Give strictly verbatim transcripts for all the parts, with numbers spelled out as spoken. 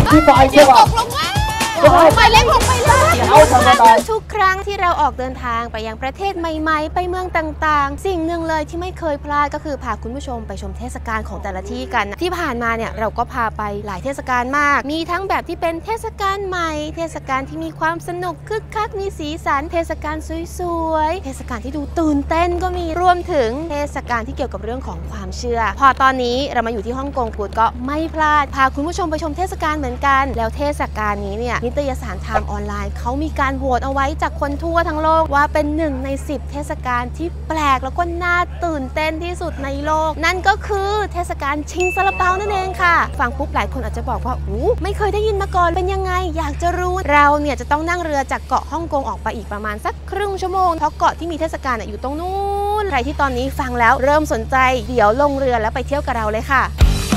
ที่ปลายใช่ป่ะไปเล่นลงไปเลยทุกครั้งที่เราออกเดินทางไปยังประเทศใหม่ๆไปเมืองต่างๆสิ่งหนึ่งเลยที่ไม่เคยพลาดก็คือพาคุณผู้ชมไปชมเทศกาลของแต่ละที่กันที่ผ่านมาเนี่ยเราก็พาไปหลายเทศกาลมากมีทั้งแบบที่เป็นเทศกาลใหม่เทศกาลที่มีความสนุกคึกคักมีสีสันเทศกาลสวยๆเทศกาลที่ดูตื่นเต้นก็มีรวมถึงเทศกาลที่เกี่ยวกับเรื่องของความเชื่อพอตอนนี้เรามาอยู่ที่ฮ่องกงกูดก็ไม่พลาดพาคุณผู้ชมไปชมเทศกาลเหมือนกันแล้วเทศกาลนี้เนี่ยนิตยสารไทม์ออนไลน์เขามีการโหวตเอาไว้จากคนทั่วทั้งโลกว่าเป็นหนึ่งในสิบเทศกาลที่แปลกแล้วก็น่าตื่นเต้นที่สุดในโลกนั่นก็คือเทศกาลชิงซาลาเปานั่นเองค่ะฟังปุ๊บหลายคนอาจจะบอกว่าอู้ไม่เคยได้ยินมาก่อนเป็นยังไงอยากจะรู้เราเนี่ยจะต้องนั่งเรือจากเกาะฮ่องกงออกไปอีกประมาณสักครึ่งชั่วโมงเพราะเกาะที่มีเทศกาลอยู่ตรงนู้นใครที่ตอนนี้ฟังแล้วเริ่มสนใจเดี๋ยวลงเรือแล้วไปเที่ยวกับเราเลยค่ะ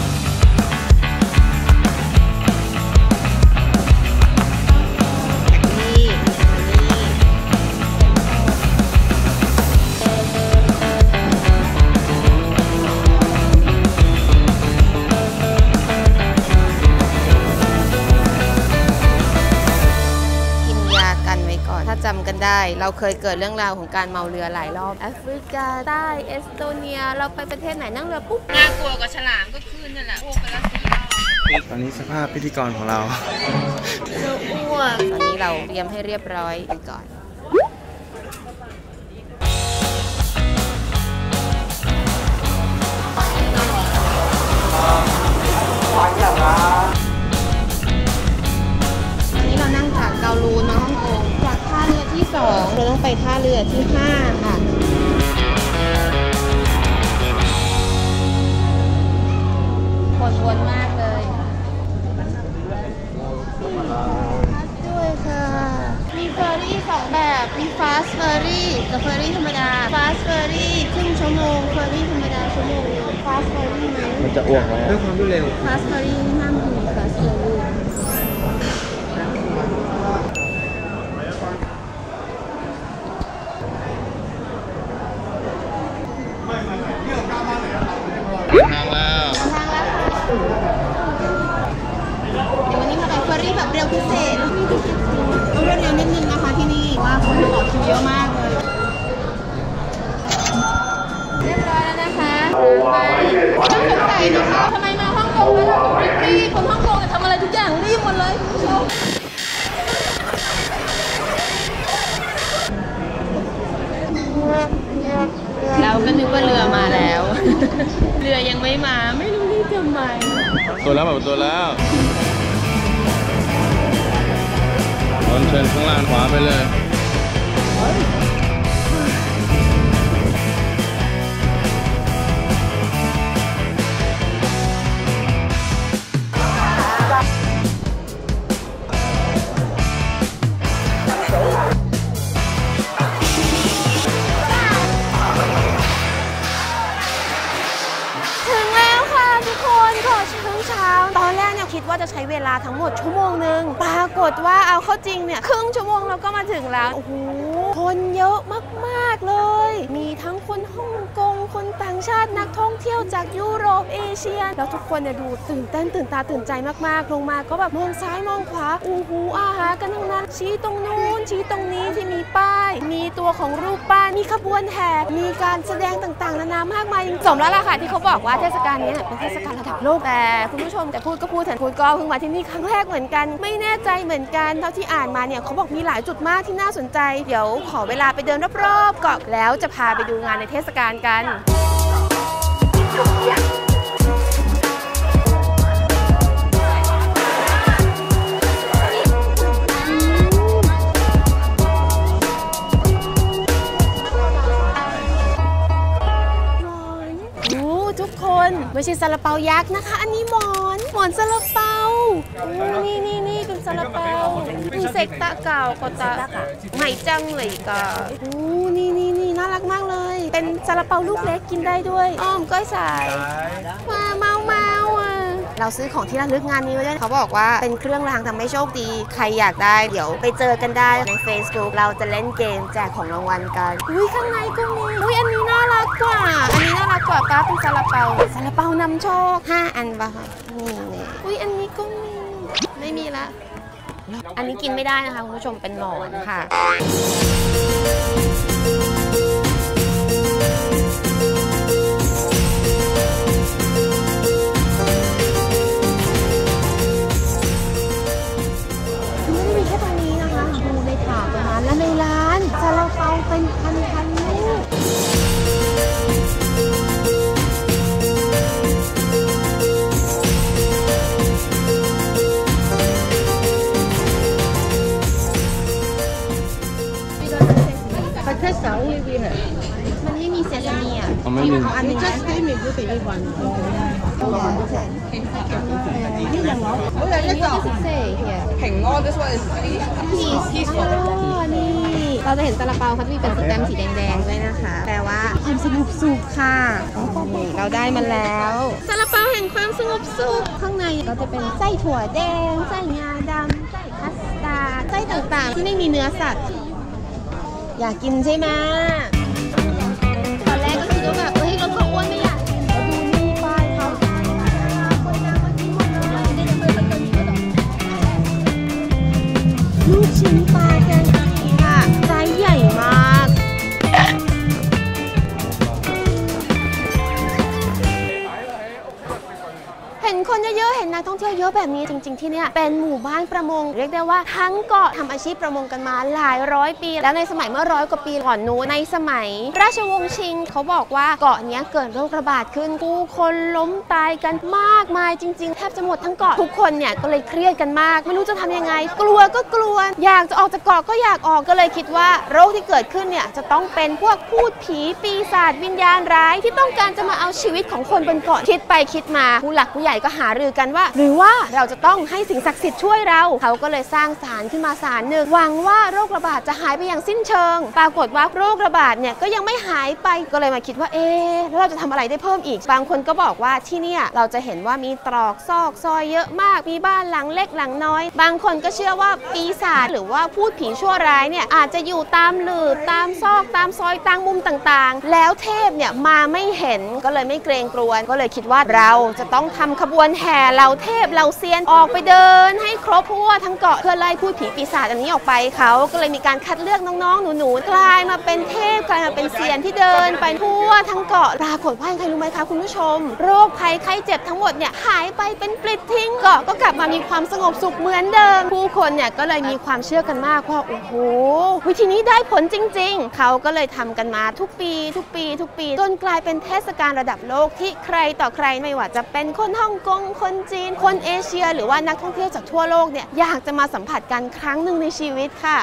จำกันได้เราเคยเกิดเรื่องราวของการเมาเรือหลายรอบแอฟริกาใต้เอสโตเนียเราไปประเทศไหนนั่งเรือปุ๊บน่ากลัวกว่าฉลามก็คืนนั่นแหละอ้วกไปแล้วสี่รอบตอนนี้สภาพพิธีกรของเราเราอ้วกตอนนี้เราเตรียมให้เรียบร้อยกันก่อนเกาลูนมาฮ่องกงจากท่าเรือที่สองเราต้องไปท่าเรือที่ห้าค่ะคนวนมากเลยด้วยค่ะมีเฟอร์รี่สองแบบมีฟาสต์เฟอร์รี่กับเฟอร์รี่ธรรมดาฟาสต์เฟอร์รี่ครึ่งชั่วโมงเฟอร์รี่ธรรมดาชั่วโมงฟาสต์เฟอร์รี่ไหมมันจะอ้วกไหมด้วยความรวดเร็วฟาสต์เฟอร์รี่ห้ามถึงฟาสต์เฟอร์รี่ทางแล้วทางแล้วค่ะเดี๋ยววันนี้มาไปเฟอร์รี่แบบเร็วพิเศษต้องเร็วนิดนึงนะคะที่นี่ว่าคนต่อคิวเยอะมากเลยเรียบร้อยแล้วนะคะไปต้องสงสัยนะคะทำไมมาฮ่องกงแล้วเราต้องรีบคนฮ่องกงจะทำอะไรทุกอย่างรีบหมดเลยคุณผู้ชมเราก็นึกว่าเรือมาแล้วเรือยังไม่มาไม่รู้รีบทำไมตัวแล้วแบบตัวแล้วตอนเชิญข้างล่างขวาไปเลยตอนแรกเนี่ยคิดว่าจะใช้เวลาทั้งหมดชั่วโมงหนึ่งปรากฏว่าเอาเข้าจริงเนี่ยครึ่งชั่วโมงเราก็มาถึงแล้วโอ้โหคนเยอะมากๆเลยมีทั้งคนฮ่องกงคนต่างชาตินักท่องเที่ยวจากยุโรปเอเชียแล้วทุกคนเนี่ยดูตื่นเต้นตื่นตาตื่นใจมากๆลงมาก็แบบมองซ้ายมองขวาอู้หูอาหารกันทั้งนั้นชี้ตรงนู้นชี้ตรงนี้ที่มีป้ายมีตัวของรูปป้ายมีขบวนแห่มีการแสดงต่างๆนานามากมายสมแล้วล่ะค่ะที่เขาบอกว่าเทศกาลนี้เป็นเทศกาลระดับโลกแต่คุณผู้ชมแต่พูดก็พูดแต่พูดก็เพิ่งมาที่นี่ครั้งแรกเหมือนกันไม่แน่ใจเหมือนกันเท่าที่อ่านมาเนี่ยเขาบอกมีหลายจุดมากที่น่าสนใจเดี๋ยวขอเวลาไปเดินรอบๆเกาะแล้วจะพาไปดูงานในเทศกาลกันทุกคนไม่ใช่ซาลาเปายักษ์นะคะอันนี้หมอนหมอนซาลาเปานี่นี่นี่เป็นซาลาเปามีเซกตะเก่าก็ตะใหม่จังเลยก็โอ้นี่นี่นี่น่ารักมากเลยเป็นซาลาเปาลูกเล็กกินได้ด้วยอ้อมก้อยสายมาเมาเมาอ่ะเราซื้อของที่ระลึกงานนี้ไว้ด้วยเขาบอกว่าเป็นเครื่องรางทำให้โชคดีใครอยากได้เดี๋ยวไปเจอกันได้ใน Facebook เราจะเล่นเกมแจกของรางวัลกันอุ้ยข้างในก็มีอุ้ยอันนี้น่ารักกว่าอันนี้น่ารักกว่าป้าเป็นซาลาเปาซาลาเปานำโชคห้าอันป่ะคะนี่อุ้ยอันนี้ก็มีไม่ไม่มีละอันนี้กินไม่ได้นะคะคุณผู้ชมเป็นหนอนค่ะไม่ได้มีแค่ตรงนี้นะคะดูในถาดตรงนั้นและในร้านซาลาเปาเป็นพันๆลูกมันไม่มีเซซามิอ่ะไม่มีอันนี้ just give me good one นี่อย่างเหรอนี่ก็จะเซ่เนี่ย平安 this one is peaceful นี่เราจะเห็นซาลาเปาเขาจะมีเป็นสแตมป์สีแดงๆด้วยนะคะแปลว่าความสงบสุขค่ะเราได้มาแล้วซาลาเปาแห่งความสงบสุขข้างในก็จะเป็นไส้ถั่วแดงไส้งาดำไส้คัสตาร์ดไส้ต่างๆที่ไม่มีเนื้อสัตว์อยากกินใช่ไหมตอนแรกก็คิดว่าแบบเฮ้ยรถก็อ้วนไม่อยากกินแล้วดูนี่ป้ายเขาลูกชิ้นปลาแกงกะหรี่ค่ะไซส์ใหญ่มากเห็นคนเยอะๆเห็นนักท่องเที่ยวเยอะแบบนี้จริงๆที่เนี่ยเป็นหมู่บ้านประมงเรียกได้ว่าทั้งเกาะทำอาชีพประมงกันมาหลายร้อยปีแล้วในสมัยเมื่อร้อยกว่าปีก่อนนู้นในสมัยราชวงศ์ชิงเขาบอกว่าเกาะนี้เกิดโรคระบาดขึ้นผู้คนล้มตายกันมากมายจริงๆแทบจะหมดทั้งเกาะทุกคนเนี่ยก็เลยเครียดกันมากไม่รู้จะทำยังไงกลัวก็กลัวอยากจะออกจากเกาะก็อยากออกก็เลยคิดว่าโรคที่เกิดขึ้นเนี่ยจะต้องเป็นพวกพูดผีปีศาจวิญญาณร้ายที่ต้องการจะมาเอาชีวิตของคนบนเกาะคิดไปคิดมาผู้หลักผู้ใหญ่ก็หารือกันว่าหรือว่าเราจะต้องให้สิ่งศักดิ์สิทธิ์ช่วยเราเขาก็เลยสร้างศาลขึ้นมาศาลหนึ่งหวังว่าโรคระบาดจะหายไปอย่างสิ้นเชิงปรากฏว่าโรคระบาดเนี่ยก็ยังไม่หายไปก็เลยมาคิดว่าเอ๊ะแล้วเราจะทำอะไรได้เพิ่มอีกบางคนก็บอกว่าที่เนี่ยเราจะเห็นว่ามีตรอกซอกซอยเยอะมากมีบ้านหลังเล็กหลังน้อยบางคนก็เชื่อว่าปีศาจหรือว่าพูดผีชั่วร้ายเนี่ยอาจจะอยู่ตามหลืบตามซอกตามซอยตามมุมต่างๆแล้วเทพเนี่ยมาไม่เห็นก็เลยไม่เกรงกลัวก็เลยคิดว่าเราจะต้องทำขบวนแห่เหล่าเทพเหล่าเซียนออกไปเดินให้ครบทั่วทั้งเกาะเพื่อไล่พูดผีปีศาจอันนี้ออกไปเขาก็เลยมีการคัดเลือกน้องๆหนูๆกลายมาเป็นเทพกลายมาเป็นเซียนที่เดินไปทั่วทั้งเกาะปรากฏว่าใครรู้ไหมคะคุณผู้ชมโรคภัยไข้เจ็บทั้งหมดเนี่ยหายไปเป็นปลิดทิ้งเกาะก็กลับมามีความสงบสุขเหมือนเดิมผู้คนเนี่ยก็เลยมีความเชื่อกันมากว่าโอ้โหวิธีนี้ได้ผลจริงๆเขาก็เลยทำกันมาทุกปีทุกปีทุกปีจนกลายเป็นเทศกาลระดับโลกที่ใครต่อใครไม่ว่าจะเป็นคนฮ่องกงคนจีนคนเอเชียหรือว่านักท่องเที่ยวจากทั่วโลกเนี่ยอยากจะมาสัมผัสกันครั้งหนึ่งในชีวิตค่ะ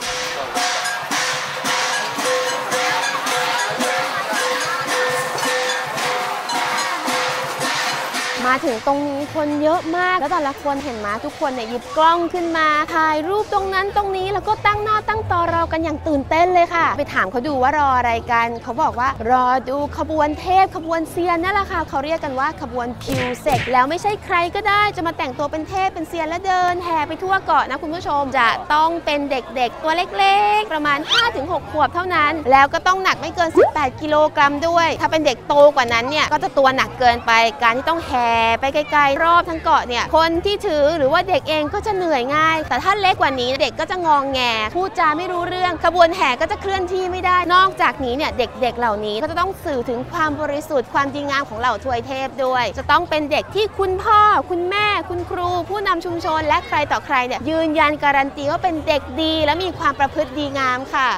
มาถึงตรงนี้คนเยอะมากแล้วแต่ละคนเห็นไหมทุกคนเนี่ยหยิบกล้องขึ้นมาถ่ายรูปตรงนั้นตรงนี้แล้วก็ตั้งหน้าตั้งตารอกันอย่างตื่นเต้นเลยค่ะไปถามเขาดูว่ารออะไรกันเขาบอกว่ารอดูขบวนเทพขบวนเซียนนั่นแหละค่ะเขาเรียกกันว่าขบวนพิวเซกแล้วไม่ใช่ใครก็ได้จะมาแต่งตัวเป็นเทพเป็นเซียนและเดินแห่ไปทั่วเกาะนะคุณผู้ชมจะต้องเป็นเด็กๆตัวเล็กๆประมาณ ห้าถึงหก ขวบเท่านั้นแล้วก็ต้องหนักไม่เกินสิบแปดกิโลกรัมด้วยถ้าเป็นเด็กโตกว่านั้นเนี่ยก็จะตัวหนักเกินไปการที่ต้องแห่ไปไกลๆรอบทั้งเกาะเนี่ยคนที่ถือหรือว่าเด็กเองก็จะเหนื่อยง่ายแต่ถ้าเล็กกว่านี้เด็กก็จะงองแงพูดจาไม่รู้เรื่องขบวนแห่ก็จะเคลื่อนที่ไม่ได้นอกจากนี้เนี่ยเด็กๆเหล่านี้ก็จะต้องสื่อถึงความบริสุทธิ์ความดีงามของเหล่าทวยเทพด้วยจะต้องเป็นเด็กที่คุณพ่อคุณแม่คุณครูผู้นำชุมชนและใครต่อใครเนี่ยยืนยันการันตีว่าเป็นเด็กดีและมีความประพฤติดีงามค่ะ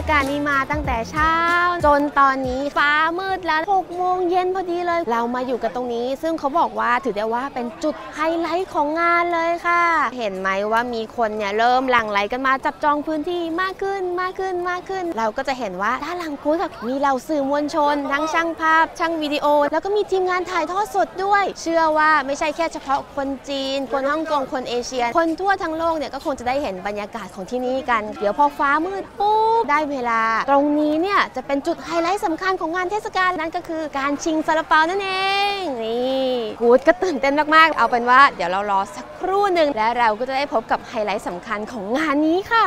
กาลนี้มาตั้งแต่เช้าจนตอนนี้ฟ้ามืดแล้วหกโมงเย็นพอดีเลยเรามาอยู่กันตรงนี้ซึ่งเขาบอกว่าถือได้ว่าเป็นจุดไฮไลท์ของงานเลยค่ะเห็นไหมว่ามีคนเนี่ยเริ่มหลั่งไหลกันมาจับจองพื้นที่มากขึ้นมากขึ้นมากขึ้นเราก็จะเห็นว่าด้านหลังกู๊ดมีเหล่าสื่อมวลชนทั้งช่างภาพช่างวิดีโอแล้วก็มีทีมงานถ่ายทอดสดด้วยเชื่อว่าไม่ใช่แค่เฉพาะคนจีนคนฮ่องกงคนเอเชียคนทั่วทั้งโลกเนี่ยก็คงจะได้เห็นบรรยากาศของที่นี่กันเดี๋ยวพอฟ้ามืดปุ๊บได้เวลาตรงนี้เนี่ยจะเป็นจุดไฮไลท์สำคัญของงานเทศกาลนั่นก็คือการชิงซาลาเปานั่นเองนี่กู๊ดก็ตื่นเต้นมากๆเอาเป็นว่าเดี๋ยวเรารอสักครู่หนึ่งและเราก็จะได้พบกับไฮไลท์สำคัญของงานนี้ค่ะ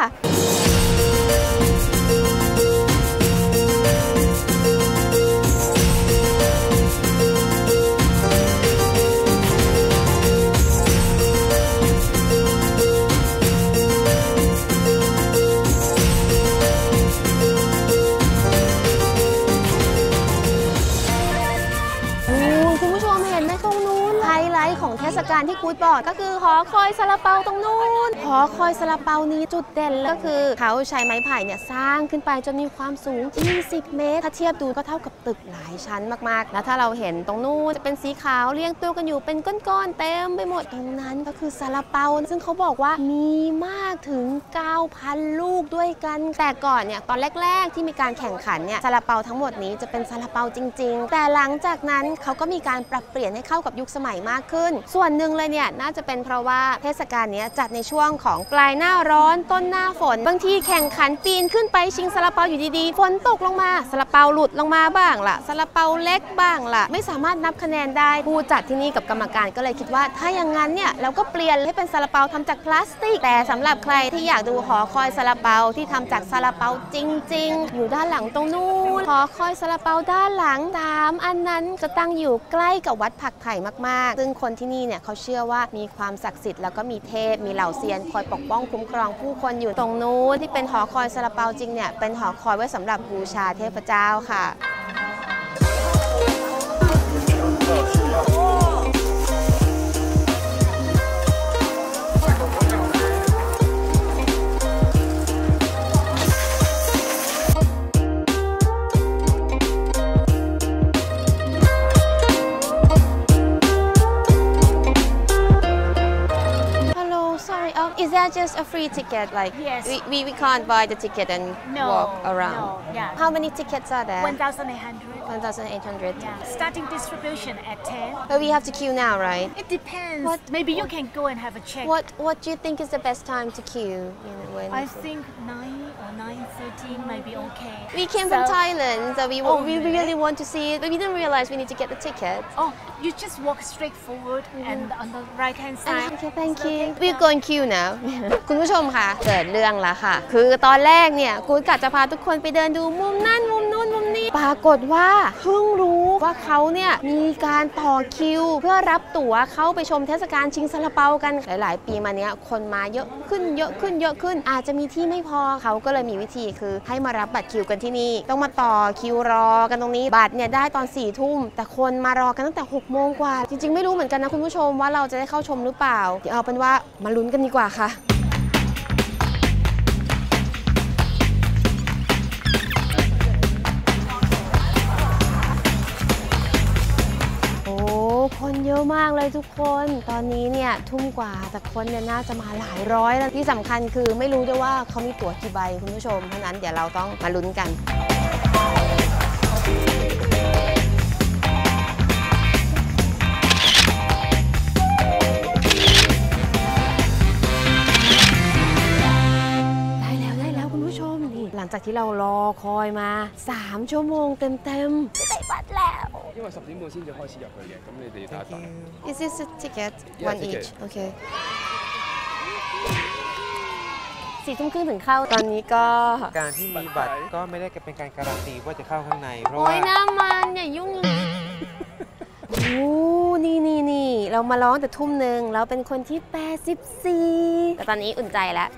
ของเทศกาลที่กู๊ดบอกก็คือหอคอยซาลาเปาตรงนู้นหอคอยซาลาเปานี้จุดเด่นก็คือเขาใช้ไม้ไผ่เนี่ยสร้างขึ้นไปจนมีความสูงยี่สิบเมตรถ้าเทียบดูก็เท่ากับตึกหลายชั้นมากๆแล้วถ้าเราเห็นตรงนู้นจะเป็นสีขาวเรียงตัวกันอยู่เป็นก้อนๆเต็มไปหมดตรงนั้นก็คือซาลาเปาซึ่งเขาบอกว่ามีมากถึง เก้าพัน ลูกด้วยกันแต่ก่อนเนี่ยตอนแรกๆที่มีการแข่งขันเนี่ยซาลาเปาทั้งหมดนี้จะเป็นซาลาเปาจริงๆแต่หลังจากนั้นเขาก็มีการปรับเปลี่ยนให้เข้ากับยุคสมัยมากขึ้นส่วนหนึ่งเลยเนี่ยน่าจะเป็นเพราะว่าเทศกาลนี้จัดในช่วงของปลายหน้าร้อนต้นหน้าฝนบางทีแข่งขันปีนขึ้นไปชิงซาลาเปาอยู่ดีๆฝนตกลงมาซาลาเปาหลุดลงมาบ้างล่ะซาลาเปาเล็กบ้างล่ะไม่สามารถนับคะแนนได้ผู้จัดที่นี่กับกรรมการก็เลยคิดว่าถ้าอย่างนั้นเนี่ยเราก็เปลี่ยนให้เป็นซาลาเปาทำจากพลาสติกแต่สำหรับใครที่อยากดูหอคอยซาลาเปาที่ทำจากซาลาเปาจริงๆอยู่ด้านหลังตรงนู้นหอคอยซาลาเปาด้านหลังสามอันนั้นจะตั้งอยู่ใกล้กับวัดผักไผ่มากๆซึ่งคนที่นี่เนี่ยเขาเชื่อว่ามีความศักดิ์สิทธิ์แล้วก็มีเทพมีเหล่าเซียนคอยปกป้องคุ้มครองผู้คนอยู่ตรงนู้นที่เป็นหอคอยซาลาเปาจริงเนี่ยเป็นหอคอยไว้สำหรับบูชาเทพเจ้าค่ะ Is that just a free ticket? Like yes. we, we, we can't buy the ticket and no, walk around? No, yeah. How many tickets are there? one thousand eight hundred. one thousand eight hundred. Yeah. Starting distribution at ten. But we have to queue now, right? It depends. What, Maybe you can go and have a check. What What do you think is the best time to queue? You know, when I think nine or nine thirteen might be okay. We came so, from Thailand, so we, oh, we really? really want to see it, but we didn't realize we need to get the ticket. Oh, you just walk straight forward mm-hmm. and on the right hand side. Okay, thank you. We're going queue now. คุณผู้ชมค่ะเกิดเรื่องแล้วค่ะคือตอนแรกเนี่ยกู๊ดกะจะพาทุกคนไปเดินดูมุมนั่นมุมนู้นมุมนี้ปรากฏว่าเพิ่งรู้ว่าเขาเนี่ยมีการต่อคิวเพื่อรับตั๋วเข้าไปชมเทศกาลชิงซาลาเปากันหลายๆปีมาเนี้ยคนมาเยอะขึ้นเยอะขึ้นเยอะขึ้นอาจจะมีที่ไม่พอเขาก็เลยมีวิธีคือให้มารับบัตรคิวกันที่นี่ต้องมาต่อคิวรอกันตรงนี้บัตรเนี่ยได้ตอนสี่ทุ่มแต่คนมารอกันตั้งแต่หกโมงกว่าจริงๆไม่รู้เหมือนกันนะคุณผู้ชมว่าเราจะได้เข้าชมหรือเปล่าเดี๋ยวเอาเป็นว่ามาลุ้นกันดีกว่าค่ะคนเยอะมากเลยทุกคนตอนนี้เนี่ยทุ่มกว่าแต่คนเนี่ยน่าจะมาหลายร้อยแล้วที่สำคัญคือไม่รู้ด้วยว่าเขามีตั๋วกี่ใบคุณผู้ชมเพราะนั้นเดี๋ยวเราต้องมาลุ้นกันได้แล้วได้แล้วคุณผู้ชมนี่หลังจากที่เรารอคอยมาสามชั่วโมงเต็มๆได้บัตรแล้ว因為十點半先至開始入去嘅，咁你哋要打一打。Is this a ticket? One each. Okay. สี่ทุ่มครึ่งถึงเข้าตอนนี้ก็การที่มีบัตรก็ไม่ได้เป็นการการันตีว่าจะเข้าข้างในเพราะว่าโอ้ยน้ำมันอย่ายุ่งโอ้นี่นี่นี่เรามาร้องแต่ทุ่มหนึ่งเราเป็นคนที่แปดสิบสี่แต่ตอนนี้อุ่นใจแล้ว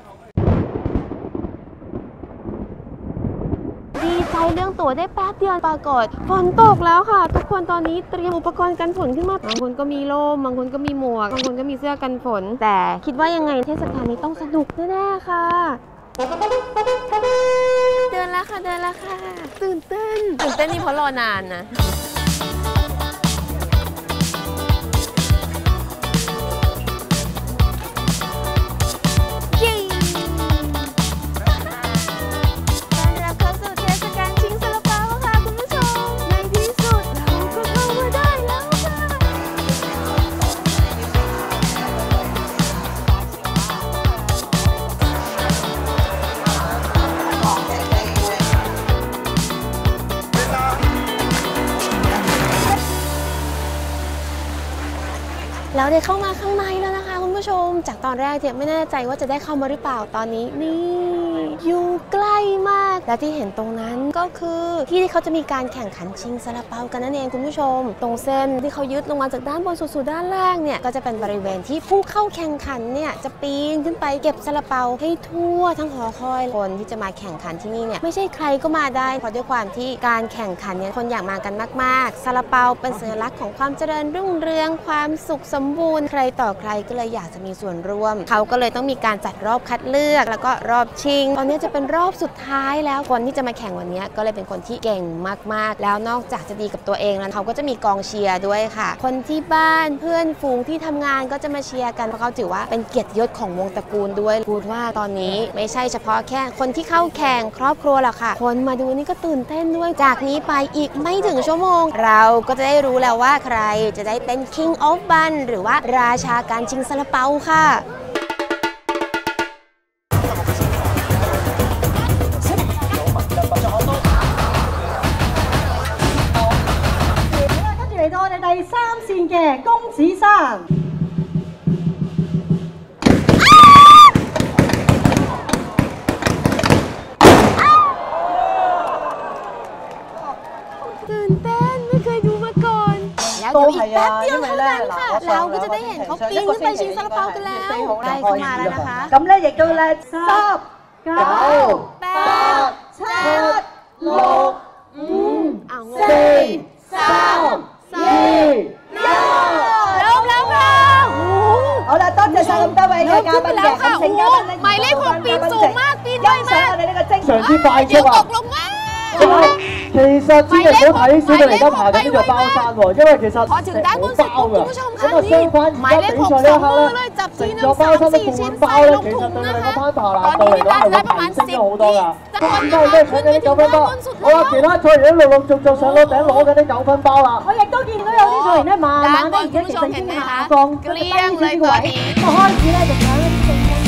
ดีใจเรื่องตั๋วได้แป๊บเดียวปรากฏฝนตกแล้วค่ะทุกคนตอนนี้เตรียมอุปกรณ์กันฝนขึ้นมาบางคนก็มีร่มบางคนก็มีหมวกบางคนก็มีเสื้อกันฝนแต่คิดว่ายังไงเทศกาลนี้ต้องสนุกแน่ๆค่ะเดินแล้วค่ะตื่นเต้นตื่นเต้นนี่เพราะรอนานนะเราได้เข้ามาข้างในแล้วนะคะคุณผู้ชมจากตอนแรกเนี่ยไม่แน่ใจว่าจะได้เข้ามาหรือเปล่าตอนนี้นี่อยู่ใกล้มากและที่เห็นตรงนั้นก็คือที่ที่เขาจะมีการแข่งขันชิงซาลาเปากันนั่นเองคุณผู้ชมตรงเส้นที่เขายึดลงมาจากด้านบนสู่ด้านล่างเนี่ยก็จะเป็นบริเวณที่ผู้เข้าแข่งขันเนี่ยจะปีนขึ้นไปเก็บซาลาเปาให้ทั่วทั้งหอคอยคนที่จะมาแข่งขันที่นี่เนี่ยไม่ใช่ใครก็มาได้เพราะด้วยความที่การแข่งขันเนี่ยคนอยากมากันมากๆซาลาเปาเป็นสัญลักษณ์ของความเจริญรุ่งเรืองความสุขสมบูรณ์ใครต่อใครก็เลยอยากจะมีส่วนร่วมเขาก็เลยต้องมีการจัดรอบคัดเลือกแล้วก็รอบชิงตอนนี้จะเป็นรอบสุดท้ายแล้วคนที่จะมาแข่งวันนี้ก็เลยเป็นคนที่เก่งมากๆแล้วนอกจากจะดีกับตัวเองแล้วเขาก็จะมีกองเชียร์ด้วยค่ะคนที่บ้านเพื่อนฝูงที่ทำงานก็จะมาเชียร์กันเพราะเขาถือว่าเป็นเกียรติยศของวงตระกูลด้วยพูดว่าตอนนี้ไม่ใช่เฉพาะแค่คนที่เข้าแข่งครอบครัวหรอกค่ะคนมาดูนี่ก็ตื่นเต้นด้วยจากนี้ไปอีกไม่ถึงชั่วโมงเราก็จะได้รู้แล้วว่าใครจะได้เป็น King of Bun หรือว่าราชาการชิงซาลาเปาค่ะ嚟到我哋第三線嘅公子山。 ตื่นเต้นไม่เคยดูมาก่อนแล้วเดี๋ยวอีกแป๊บเดียวเท่านั้นค่ะเราก็จะได้เห็นเขาปีนขึ้นไปชิงซาลาเปากันแล้วใกล้เข้ามาแล้วนะคะ咁咧亦都咧十九แปด七六五四三二一เริ่มแล้วค่ะ好啦，多謝晒咁多位嘅嘉賓嘅，咁請嘉賓咧， หมายเลขหกปีนสูงมากปีนไวมาก我哋呢個精常之快速啊！其實千祈唔好睇小弟嚟得爬緊呢座包山喎，因為其實พอถึงด้านบนเสร็จปุ๊บคุณผู้ชมคะนี่หมายเลขหกสองมือเลยจับทีนึงสามสี่ชิ้นใส่ลงถุงนะคะตอนนี้ได้ได้ประมาณสิบวิจะคนจะมาขึ้นไปถึงด้านบนสุดแล้ว好啦，其他賽員都陸陸續續上到頂攞緊啲九分包啦。 我亦都見到有啲賽員咧，慢慢咧而家其實已經下降， เกลี้ยงเลยตัวนี้就開始咧就搶一啲正分。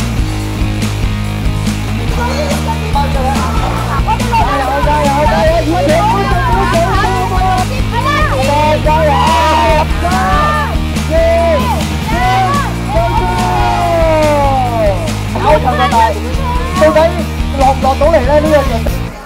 加油加油加油！以前都做到做到加油！三、二、一，到咗！搞錯咗大，到底落唔落到嚟咧？呢樣嘢？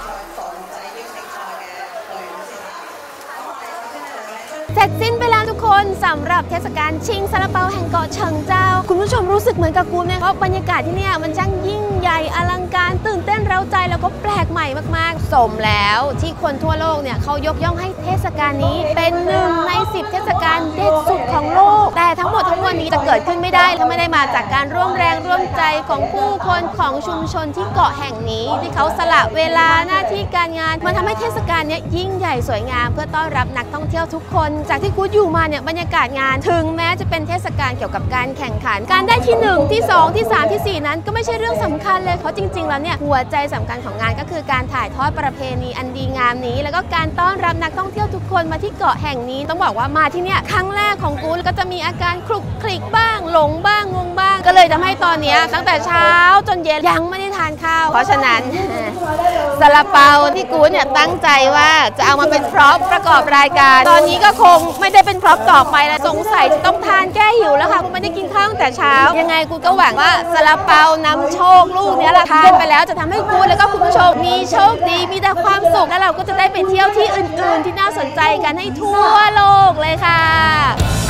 เสร็จสิ้นไปแล้วทุกคนสำหรับเทศกาลชิงซาลาเปาแห่งเกาะเฉิงเจ้าคุณผู้ชมรู้สึกเหมือนกับกูไหมเพราะบรรยากาศที่นี่มันช่างยิ่งใหญ่อลังการตื่นเต้นเร้าใจแล้วก็แปลกใหม่มากๆสมแล้วที่คนทั่วโลกเนี่ยเขายกย่องให้เทศกาลนี้เป็นหนึ่งในสิบเทศกาลเด็ดสุดของโลกแต่ทั้งหมดทั้งมวลนี้จะเกิดขึ้นไม่ได้ถ้าไม่ได้มาจากการร่วมแรงร่วมใจของผู้คนของชุมชนที่เกาะแห่งนี้ที่เขาสละเวลาหน้าที่การงานมาทำให้เทศกาลนี้ยิ่งใหญ่สวยงามเพื่อต้อนรับนักท่องเที่ยวทุกคนจากที่กูอยู่มาเนี่ยบรรยากาศงานถึงแม้จะเป็นเทศกาลเกี่ยวกับการแข่งขันการได้ที่หนึ่งที่สองที่สามที่สี่นั้นก็ไม่ใช่เรื่องสำคัญเลยเพราะจริงๆแล้วเนี่ยหัวใจสำคัญของงานก็คือการถ่ายทอดประเพณีอันดีงามนี้แล้วก็การต้อนรับนักท่องเที่ยวทุกคนมาที่เกาะแห่งนี้ต้องบอกว่ามาที่เนี่ยครั้งแรกของกูก็จะมีอาการคลุกคลิกบ้างหลงบ้างงงบ้างก็เลยทำให้ตอนนี้ตั้งแต่เช้าจนเย็นยังไม่ได้ทานข้าวเพราะฉะนั้นซาลาเปาที่กูเนี่ยตั้งใจว่าจะเอามาเป็นพร็อพประกอบรายการตอนนี้ก็คงไม่ได้เป็นพร็อพต่อไปแล้วสงสัยจะต้องทานแก้หิวแล้วค่ะเพราะไม่ได้กินข้าวตั้งแต่เช้ายังไงกูก็หวังว่าซาลาเปานำโชคลูกนี้แหละทานไปแล้วจะทำให้กูแล้วก็คุณผู้ชมมีโชคดีมีแต่ความสุขแล้วเราก็จะได้ไปเที่ยวที่อื่นๆที่น่าสนใจกันให้ทั่วโลกเลยค่ะ